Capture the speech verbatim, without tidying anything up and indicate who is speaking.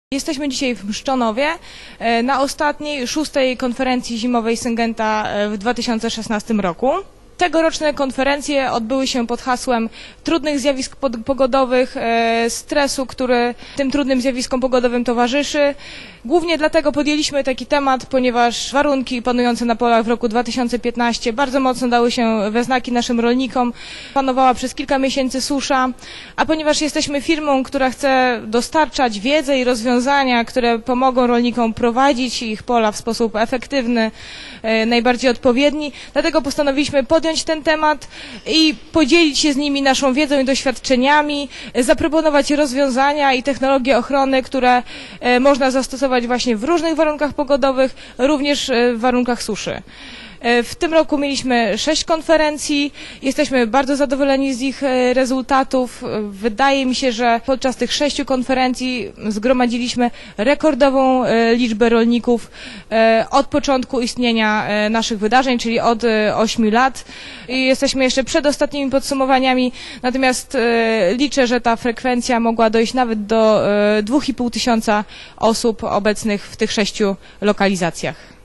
Speaker 1: Jesteśmy dzisiaj w Mszczonowie na ostatniej, szóstej konferencji zimowej Syngenta w dwa tysiące szesnastym roku. Tegoroczne konferencje odbyły się pod hasłem trudnych zjawisk pogodowych, stresu, który tym trudnym zjawiskom pogodowym towarzyszy. Głównie dlatego podjęliśmy taki temat, ponieważ warunki panujące na polach w roku dwa tysiące piętnastym bardzo mocno dały się we znaki naszym rolnikom. Panowała przez kilka miesięcy susza, a ponieważ jesteśmy firmą, która chce dostarczać wiedzę i rozwiązania, które pomogą rolnikom prowadzić ich pola w sposób efektywny, najbardziej odpowiedni, dlatego postanowiliśmy podjąć ten temat i podzielić się z nimi naszą wiedzą i doświadczeniami, zaproponować rozwiązania i technologie ochrony, które można zastosować właśnie w różnych warunkach pogodowych, również w warunkach suszy. W tym roku mieliśmy sześć konferencji, jesteśmy bardzo zadowoleni z ich rezultatów. Wydaje mi się, że podczas tych sześciu konferencji zgromadziliśmy rekordową liczbę rolników od początku istnienia naszych wydarzeń, czyli od ośmiu lat. I jesteśmy jeszcze przed ostatnimi podsumowaniami, natomiast liczę, że ta frekwencja mogła dojść nawet do dwóch i pół tysiąca osób obecnych w tych sześciu lokalizacjach.